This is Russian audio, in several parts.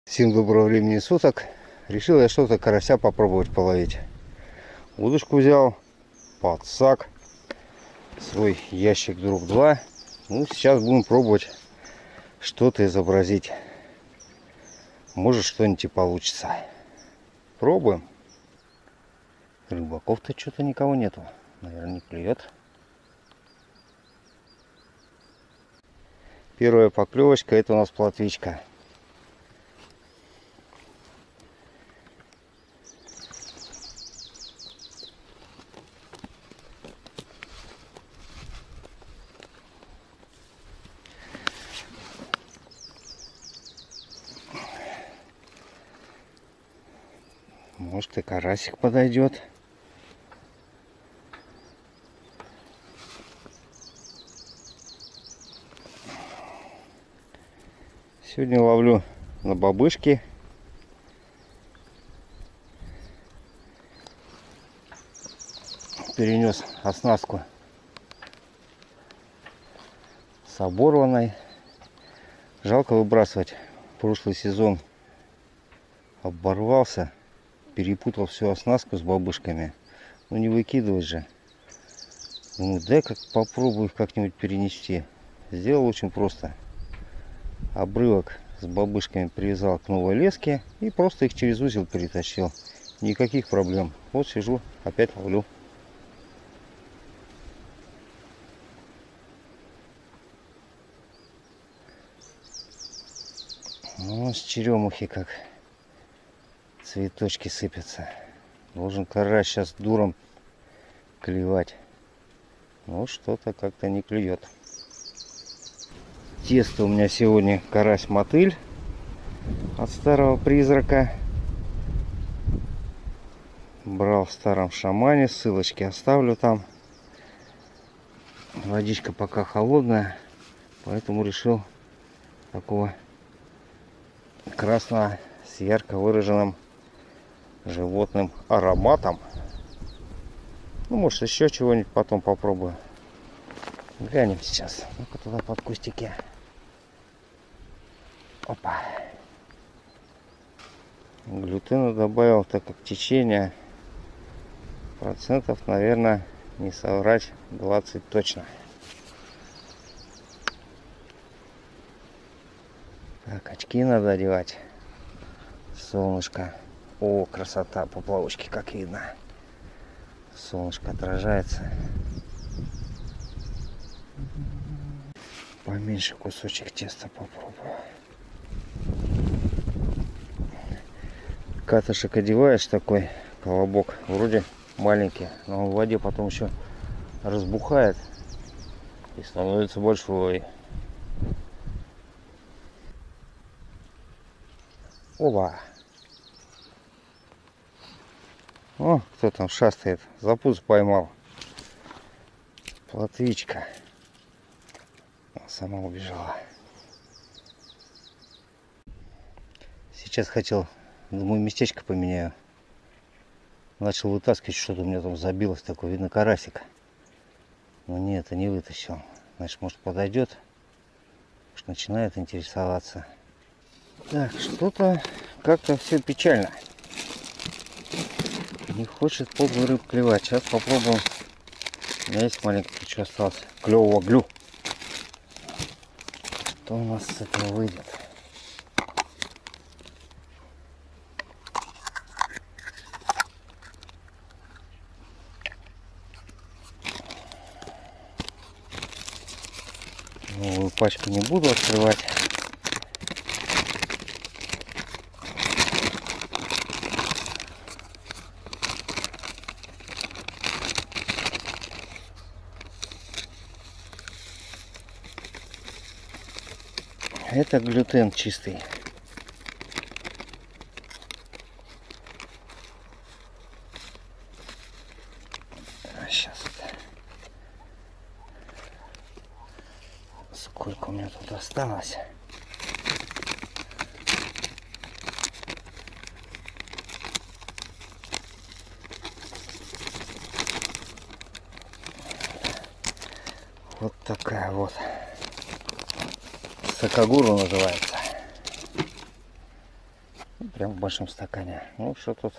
Всем доброго времени суток. Решил я что-то карася попробовать половить. Удочку взял, подсак, свой ящик друг 2. Ну, сейчас будем пробовать что-то изобразить. Может, что-нибудь и получится. Пробуем. Рыбаков-то что-то никого нету. Наверное, не клюет. Первая поклевочка — это у нас плотвичка. Может, и карасик подойдет. Сегодня ловлю на бобышки. Перенес оснастку с оборванной. Жалко выбрасывать. Прошлый сезон оборвался. Перепутал всю оснастку с бобышками. Ну не выкидывать же. Думаю, дай как попробую их как-нибудь перенести. Сделал очень просто. Обрывок с бобышками привязал к новой леске и просто их через узел перетащил. Никаких проблем. Вот сижу, опять ловлю. Ну, с черемухи как цветочки сыпятся. Должен карась сейчас дуром клевать. Но что-то как-то не клюет. Тесто у меня сегодня карась-мотыль от старого призрака. Брал в старом шамане. Ссылочки оставлю там. Водичка пока холодная, поэтому решил такого красного с ярко выраженным животным ароматом. Ну, может, еще чего-нибудь потом попробую. Глянем сейчас. Ну-ка туда под кустики. Опа. Глютена добавил, так как течение процентов, наверное, не соврать, 20 точно. Так, очки надо одевать. Солнышко. О, красота, поплавочки, как видно. Солнышко отражается. Поменьше кусочек теста попробую. Катышек одеваешь такой, колобок, вроде маленький, но он в воде потом еще разбухает и становится большой. Оба! О, кто там шастает? Запуз поймал. Плотвичка. Сама убежала. Сейчас хотел, думаю, местечко поменяю. Начал вытаскивать, что-то у меня там забилось такое, видно, карасик. Но нет, это не вытащил. Значит, может, подойдет. Может, начинает интересоваться. Так, что-то как-то все печально. Не хочет подлый рыб клевать. Сейчас попробуем. У меня есть маленький крючок остался. Клевого глю. Что у нас с этого выйдет? Новую пачку не буду открывать. Это глютен чистый. Сейчас. Сколько у меня тут осталось? Вот такая вот. Сакагуру называется. Прям в большом стакане. Ну что тут?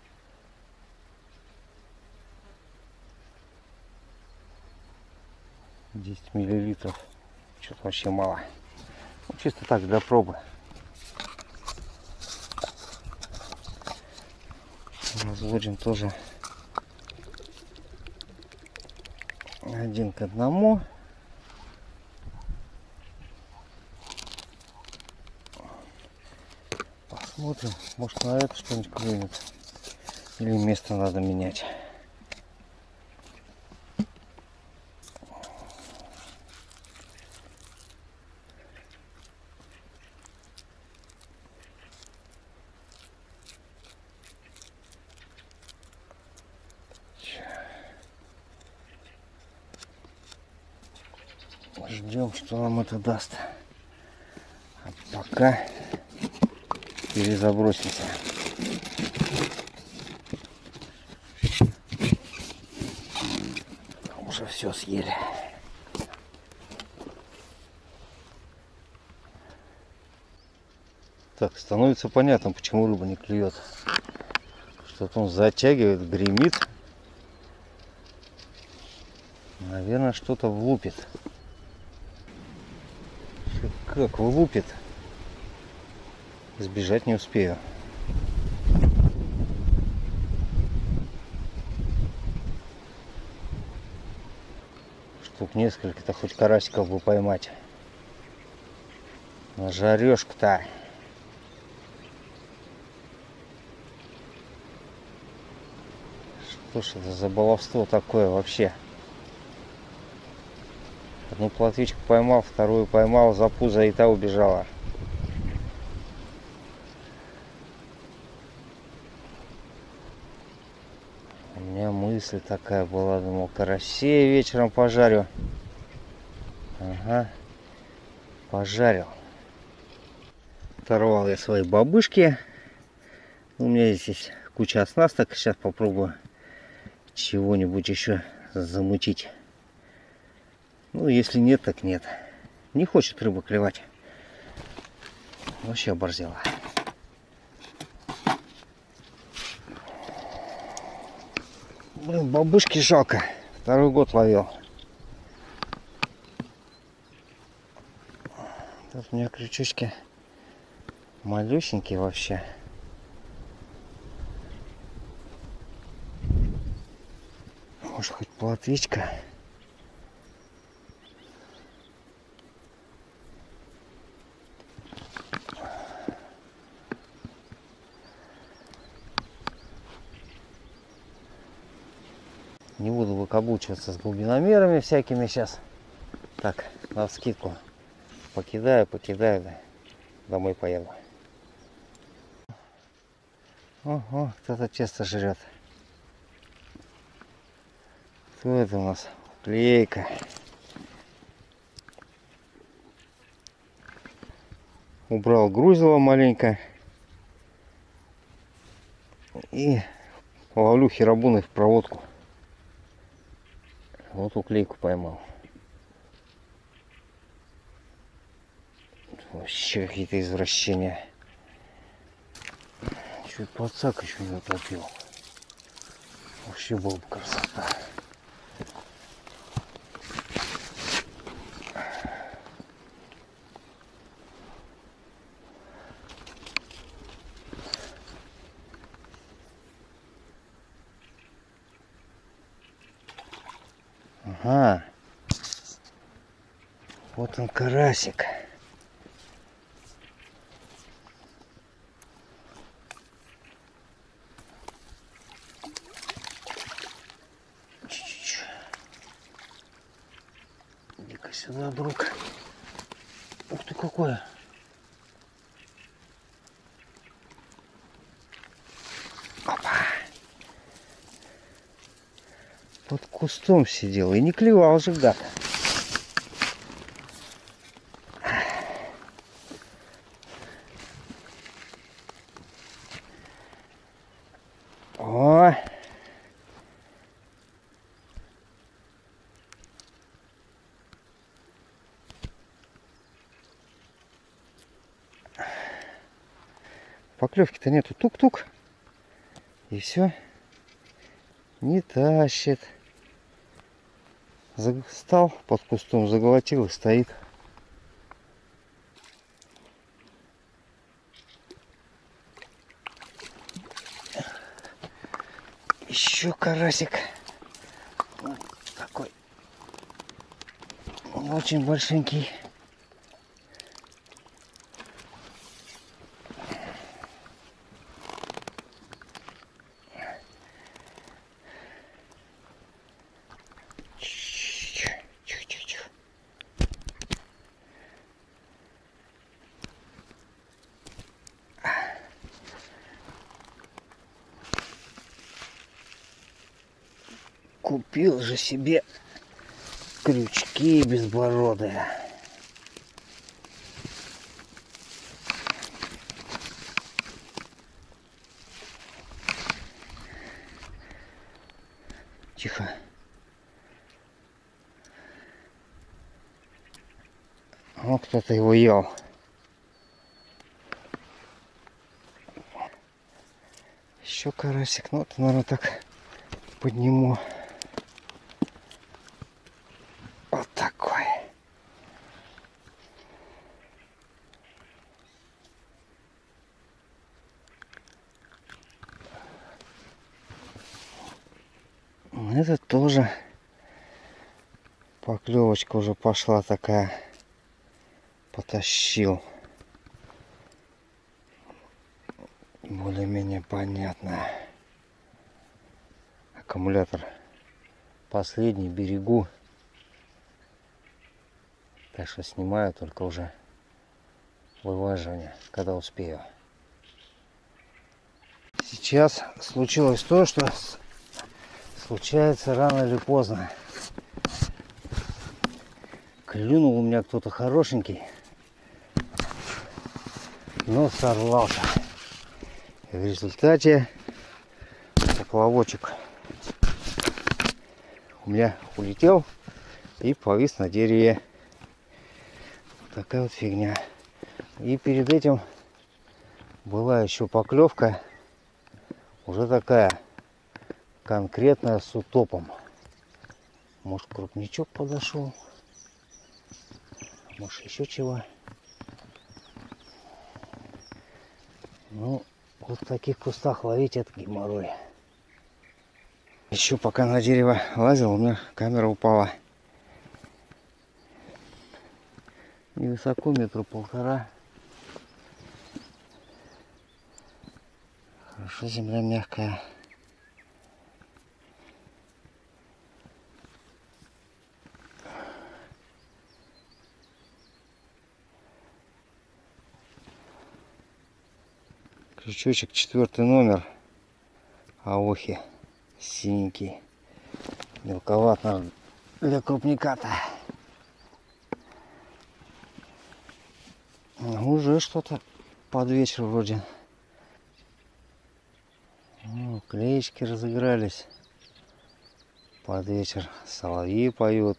10 миллилитров. Что-то вообще мало. Ну, чисто так, для пробы. Разводим тоже 1 к 1. Посмотрим, может на это что-нибудь клюнет. Или место надо менять. Ждем, что нам это даст. А пока перезабросимся. Уже все съели. Так, становится понятно, почему рыба не клюет. Что-то он затягивает, гремит. Наверное, что-то влупит. Как влупит? Сбежать не успею. Штук несколько-то хоть карасиков бы поймать. На жарешку-то. Что ж это за баловство такое вообще? Одну плотвичку поймал, вторую поймал, за пузо и та убежала. У меня мысль такая была, думал, карасей вечером пожарю. Ага, пожарил. Оторвал я свои бабышки. У меня здесь куча оснасток. Сейчас попробую чего-нибудь еще замутить. Ну, если нет, так нет. Не хочет рыба клевать. Вообще оборзела. Блин, бабушки жалко. 2-й год ловил. Тут у меня крючочки малюсенькие вообще. Может, хоть плотвичка. Не буду выкаблучиваться с глубиномерами всякими сейчас. Так, навскидку. Покидаю, да. Домой поеду. Ого, кто-то тесто жрет. Кто это у нас? Клейка. Убрал грузило маленько. И ловлю херабуны в проводку. Вот уклейку поймал. Вообще какие-то извращения. Чуть подсак еще не утопил. Вообще была бы красота. Ага. Вот он, карасик. Иди-ка сюда, друг. Ух ты, какое. Опа. Под кустом сидел и не клевал же, гад. О! Поклевки-то нету. Тук-тук. И все. Не тащит. Стал под кустом, заглотил и стоит. Еще карасик. Вот такой. Очень большенький. Купил же себе крючки безбородые. Тихо. Вот кто-то его ел. Еще карасик. Ну, вот, наверное, так подниму. Вот такой. Это тоже поклевочка уже пошла такая. Потащил. Более-менее понятно. Аккумулятор последний, берегу. Так что снимаю только уже вываживание, когда успею. Сейчас случилось то, что случается рано или поздно. Клюнул у меня кто-то хорошенький, но сорвался. И в результате поплавочек у меня улетел и повис на дереве. Такая вот фигня. И перед этим была еще поклевка, уже такая конкретная, с утопом. Может, крупничок подошел, может, еще чего. Ну, вот в таких кустах ловить это геморрой. Еще пока на дерево лазил, у меня камера упала. Невысоко, 1,5 метра. Хорошо, земля мягкая. Крючочек 4 номер. Аохи. Синенький. Мелковат, наверное, для крупника-то. Уже что-то под вечер вроде. Ну, клеечки разыгрались. Под вечер соловьи поют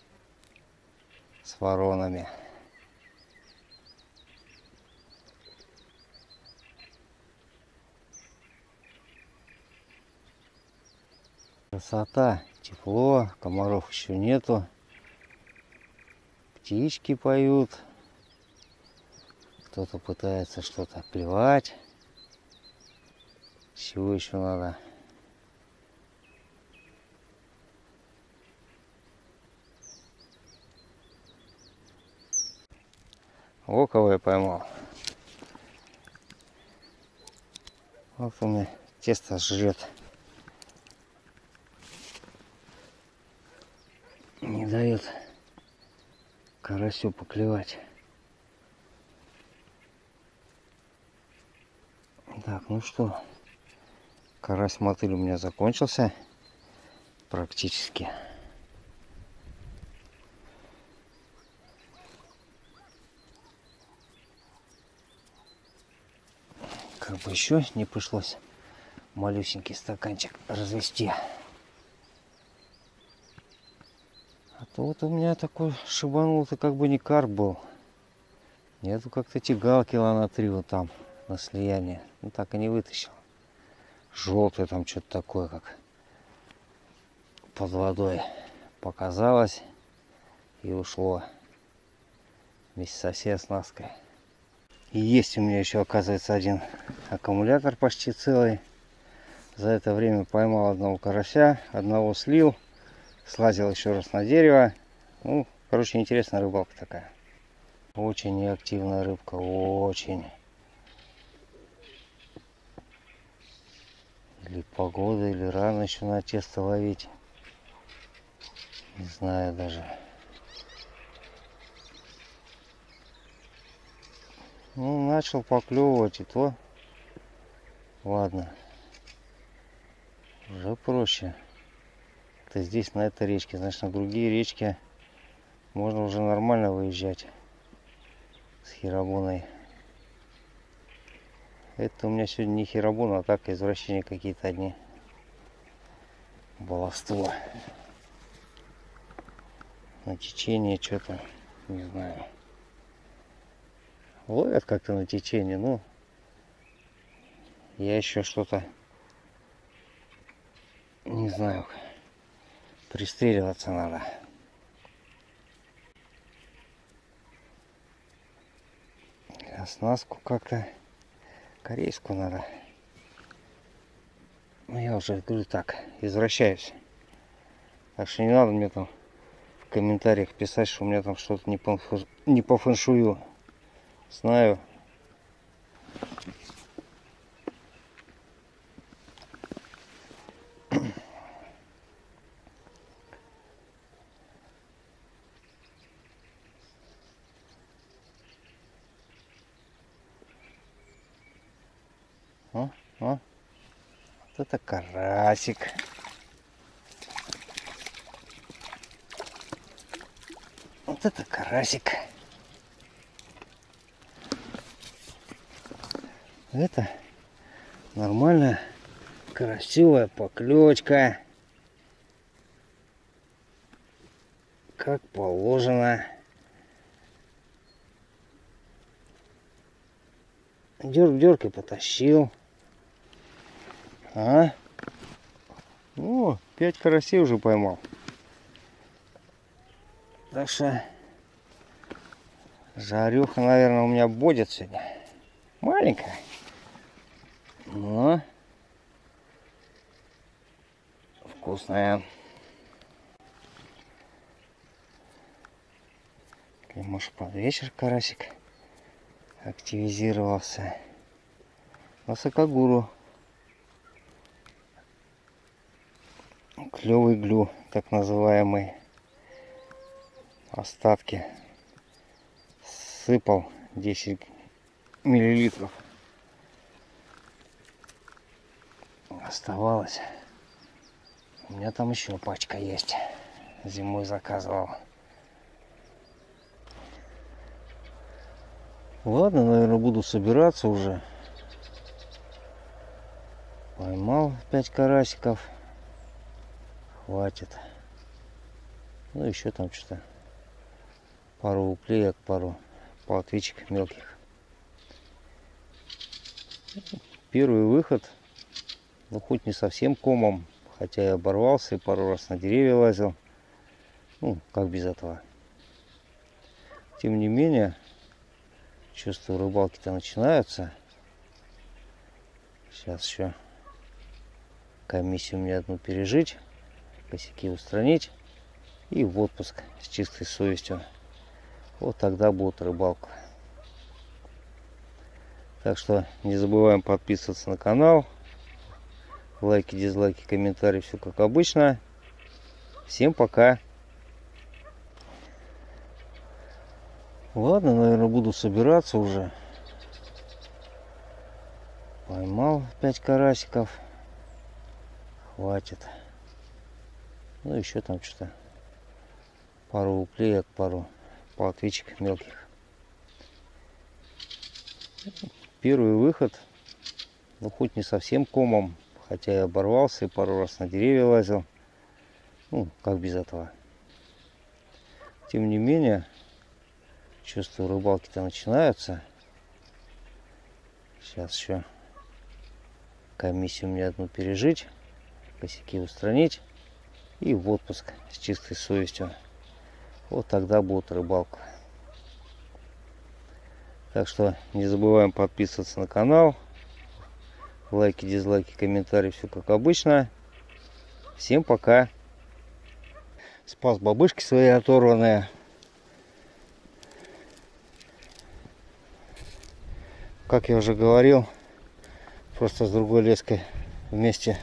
с воронами. Красота, тепло, комаров еще нету. Птички поют. Кто-то пытается что-то клевать. Чего еще надо? О, кого я поймал. Вот у меня тесто жрет. Не дает карасю поклевать. Так, ну что, карась-мотыль у меня закончился практически. Как бы еще не пришлось малюсенький стаканчик развести. А то вот у меня такой шибанул-то как бы не карп был. Нету как-то тягал кило на 3 вот там на слияние. Ну так и не вытащил. Желтое там что-то такое, как под водой показалось и ушло вместе со всей оснасткой. И есть у меня еще, оказывается, один аккумулятор почти целый. За это время поймал одного карася, одного слил, слазил еще раз на дерево. Ну, короче, интересная рыбалка такая. Очень неактивная рыбка, очень. Или погода, или рано еще на тесто ловить. Не знаю даже. Ну, начал поклевывать, и то. Ладно. Уже проще. Это здесь, на этой речке. Значит, на другие речки можно уже нормально выезжать с хиробоной. Это у меня сегодня не хиробон, а так извращения какие-то одни. Баловство. На течение что-то, не знаю. Ловят как-то на течение, ну, я еще что-то, не знаю, пристреливаться надо. Оснастку как-то корейскую надо. Ну, я уже говорю так, извращаюсь. Так что не надо мне там в комментариях писать, что у меня там что-то не по фэншую. Знаю. О. Вот это карасик. Вот это карасик. Это нормальная, красивая поклевочка. Как положено. Дерг и потащил. О, 5 карасей уже поймал. Так что жареха, наверное, у меня будет сегодня. Маленькая. Но вкусная. Может, под вечер карасик активизировался. Высокогуру. Клевый глю, так называемый. Остатки. Сыпал 10 миллилитров. Оставалось. У меня там еще пачка есть. Зимой заказывал. Ладно, наверное, буду собираться уже. Поймал 5 карасиков. Хватит. Ну, еще там что-то. Пару уплеек, пару плотвичек мелких. Первый выход. Ну, хоть не совсем комом. Хотя я оборвался и пару раз на деревья лазил. Ну, как без этого. Тем не менее, чувствую, рыбалки-то начинаются. Сейчас еще комиссию мне одну пережить. Косяки устранить. И в отпуск с чистой совестью. Вот тогда будет рыбалка. Так что не забываем подписываться на канал. Лайки, дизлайки, комментарии, все как обычно. Всем пока. Ладно, наверное, буду собираться уже. Поймал 5 карасиков. Хватит. Ну, еще там что-то. Пару уплеек, пару плотвичек мелких. Первый выход. Ну, хоть не совсем комом. Хотя я оборвался и пару раз на деревья лазил. Ну, как без этого. Тем не менее, чувствую, рыбалки-то начинаются. Сейчас еще комиссию мне одну пережить, косяки устранить и в отпуск с чистой совестью. Вот тогда будет рыбалка. Так что не забываем подписываться на канал. Лайки, дизлайки, комментарии, все как обычно. Всем пока. Спас бабышки свои оторванные. Как я уже говорил, просто с другой леской вместе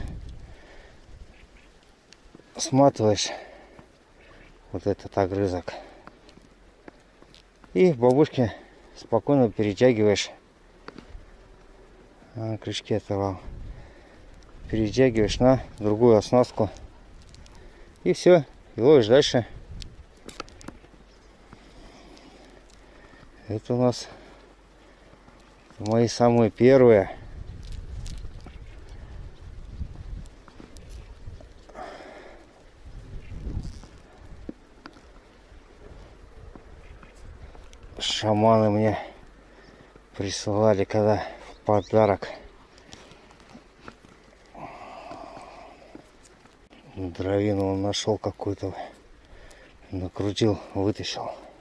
сматываешь вот этот огрызок. И бабушки спокойно перетягиваешь. Крючки оторвал. Перетягиваешь на другую оснастку. И все. И ловишь дальше. Это у нас мои самые первые. Шаманы мне присылали когда в подарок. Дровину он нашел какую-то, накрутил, вытащил.